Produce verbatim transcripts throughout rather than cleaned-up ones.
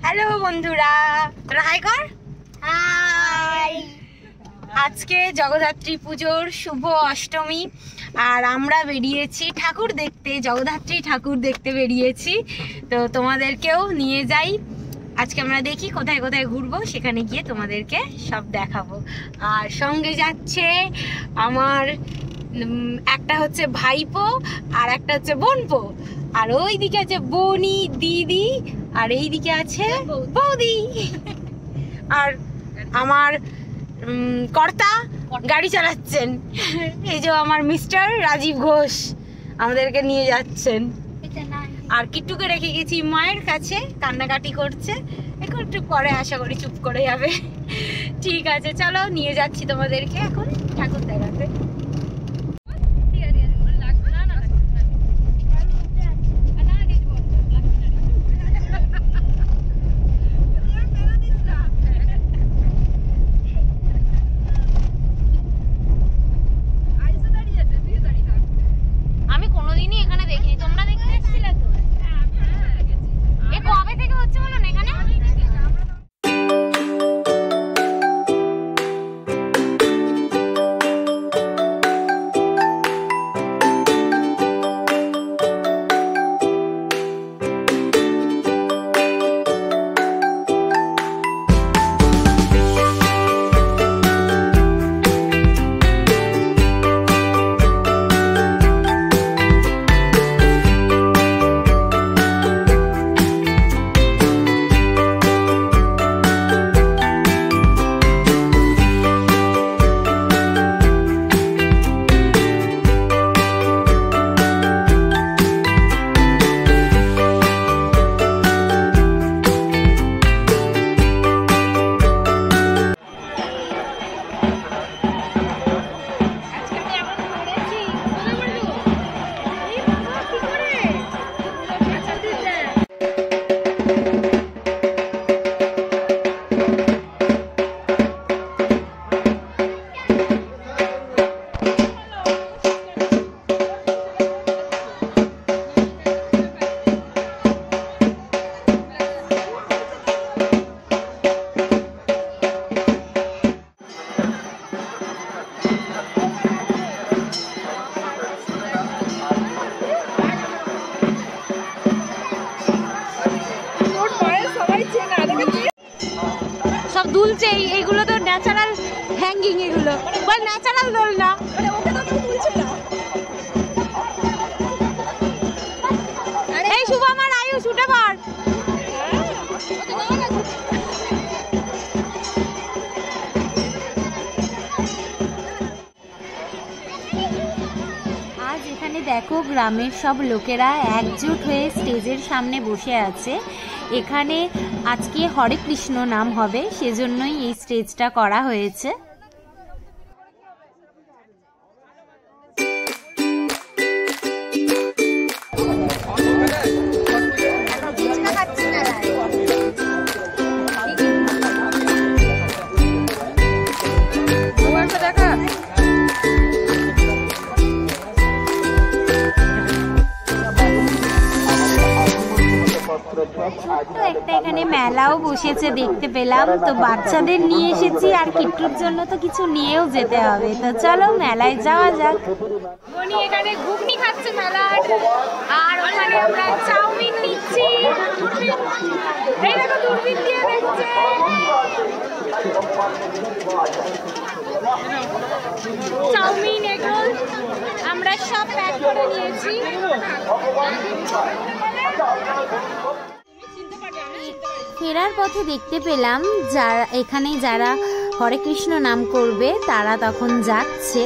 Hello বন্ধুরা, তোরা high কর। হাই। আজকে জগদ্ধাত্রী পুজোর শুভ অষ্টমী, আর আমরা বেরিয়েছি ঠাকুর দেখতে, জগদ্ধাত্রী ঠাকুর দেখতে বেরিয়েছি। তো তোমাদেরকেও নিয়ে যাই। আজকে আমরা দেখি কোথায় কোথায় ঘুরবো, সেখানে গিয়ে তোমাদেরকে সব দেখাবো। আর সঙ্গে যাচ্ছে আমার একটা হচ্ছে ভাইপো আর একটা হচ্ছে বোনপো, আর ওই দিকে আছে বোনি দিদি, আর এই দিকে আছে বৌদি। আর আমার কর্তা গাড়ি চালাচ্ছেন, এই যে আমার মিস্টার রাজীব ঘোষ আমাদেরকে নিয়ে যাচ্ছেন। আর কিট্টুকে রেখে গেছি মায়ের কাছে, কান্নাকাটি করছে, এখন একটু পরে আশা করি চুপ করে যাবে। ঠিক আছে, চলো নিয়ে যাচ্ছি তোমাদেরকে এখন ঠাকুর দেখাতে। আমি কোনোদিনই এখানে দেখিনি, তোমরা দেখতে এসেছিলে তো? এ কবে থেকে হচ্ছে বলো না এখানে? সব দুলছে, এইগুলো তো ন্যাচারাল হ্যাঙ্গিং, এগুলো বল ন্যাচারাল দোল না। এই শুভ আমার আয়ুষ উঠে পড়। আজ এখানে দেখো গ্রামের সব লোকেরা একজোট হয়ে স্টেজের সামনে বসে আছে। এখানে আজকে হরে কৃষ্ণ নাম হবে, সেজন্যই এই স্টেজটা করা হয়েছে। ছোট্ট একটা এখানে মেলাও বসেছে দেখতে পেলাম, তো বাচ্চাদের নিয়ে এসেছি, আর কিট্টুর জন্য তো কিছু নিয়েও যেতে হবে। তো চলো মেলায় যাওয়া যাক। উনি এখানে ঘুগনি খাচ্ছে মেলার, আর ওখানে আমরা চাউমিন নিচ্ছি। এই দেখো দূরবীন দিয়ে দেখছে। চাউমিন এগরোল আমরা সব প্যাক করে নিয়েছি। ফেরার পথে দেখতে পেলাম যারা এখানে যারা হরে কৃষ্ণ নাম করবে তারা তখন যাচ্ছে।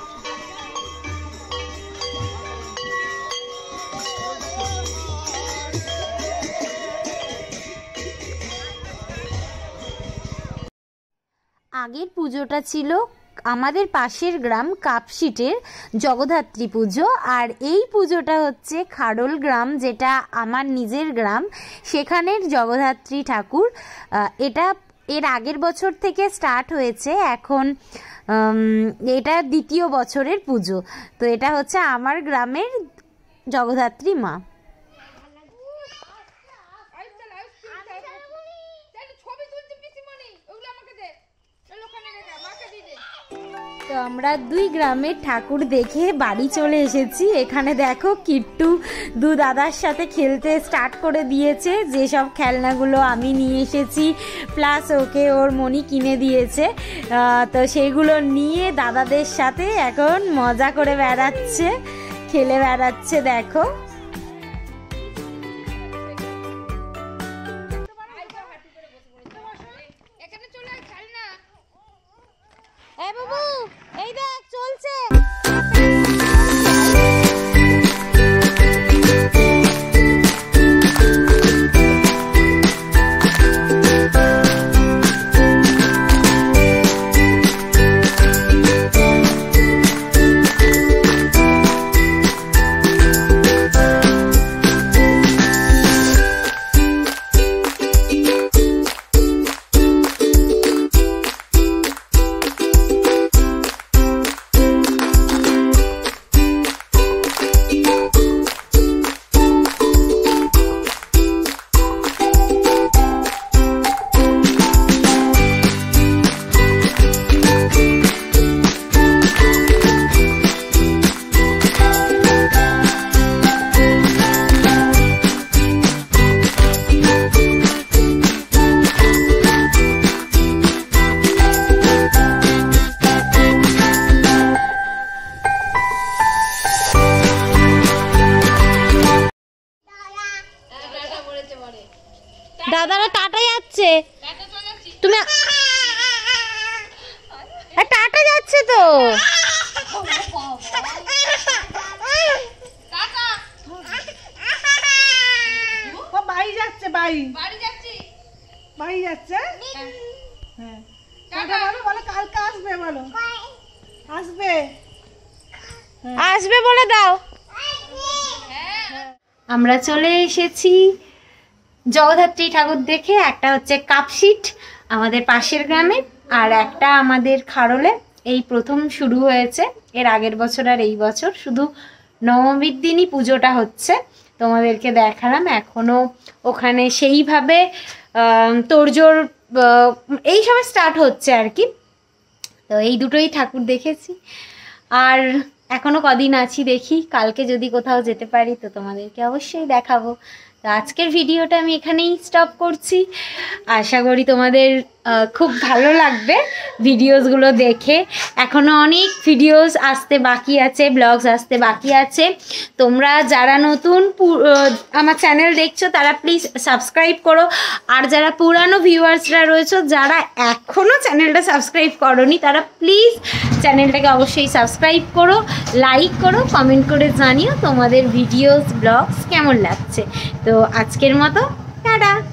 আগের পুজোটা ছিল আমাদের পাশের গ্রাম কাপশিটের জগদ্ধাত্রী পুজো, আর এই পুজোটা হচ্ছে খাড়ল গ্রাম, যেটা আমার নিজের গ্রাম, সেখানের জগদ্ধাত্রী ঠাকুর। এটা এর আগের বছর থেকে স্টার্ট হয়েছে, এখন এটা দ্বিতীয় বছরের পুজো। তো এটা হচ্ছে আমার গ্রামের জগদ্ধাত্রী মা। তো আমরা দুই গ্রামের ঠাকুর দেখে বাড়ি চলে এসেছি। এখানে দেখো কিট্টু দু দাদার সাথে খেলতে স্টার্ট করে দিয়েছে, যেসব খেলনাগুলো আমি নিয়ে এসেছি প্লাস ওকে ওর মনি কিনে দিয়েছে। তো সেইগুলো নিয়ে দাদাদের সাথে এখন মজা করে বেড়াচ্ছে, খেলে বেড়াচ্ছে। দেখো এই বাবু, এই দেখ চলছে। দাদারা টাটা যাচ্ছে, তুমি টাটা যাচ্ছে তো। বাড়ি যাচ্ছে, বাড়ি বাড়ি যাচ্ছে। হ্যাঁ টাটা বলো, বলো কালকে আসবে, বলো আসবে, আসবে বলে দাও। আমরা চলে এসেছি জগদ্ধাত্রী ঠাকুর দেখে। একটা হচ্ছে কাপশিট আমাদের পাশের গ্রামে, আর একটা আমাদের খারলে। এই প্রথম শুরু হয়েছে, এর আগের বছর আর এই বছর শুধু নবমীর দিনই পুজোটা হচ্ছে। তোমাদেরকে দেখালাম, এখনও ওখানে সেইভাবে তোড়জোড় এই সময় স্টার্ট হচ্ছে আর কি। তো এই দুটোই ঠাকুর দেখেছি, আর এখনও কদিন আছি, দেখি কালকে যদি কোথাও যেতে পারি তো তোমাদেরকে অবশ্যই দেখাবো। তো আজকের ভিডিওটা আমি এখানেই স্টপ করছি। আশা করি তোমাদের খুব ভালো লাগবে ভিডিওসগুলো দেখে। এখনও অনেক ভিডিওস আসতে বাকি আছে, ব্লগস আসতে বাকি আছে। তোমরা যারা নতুন আমার চ্যানেল দেখছো তারা প্লিজ সাবস্ক্রাইব করো, আর যারা পুরানো ভিউয়ার্সরা রয়েছে যারা এখনও চ্যানেলটা সাবস্ক্রাইব করোনি তারা প্লিজ চ্যানেলটাকে অবশ্যই সাবস্ক্রাইব করো, লাইক করো, কমেন্ট করে জানিও তোমাদের ভিডিওস ব্লগস কেমন লাগছে। তো আজকের মতো টাটা।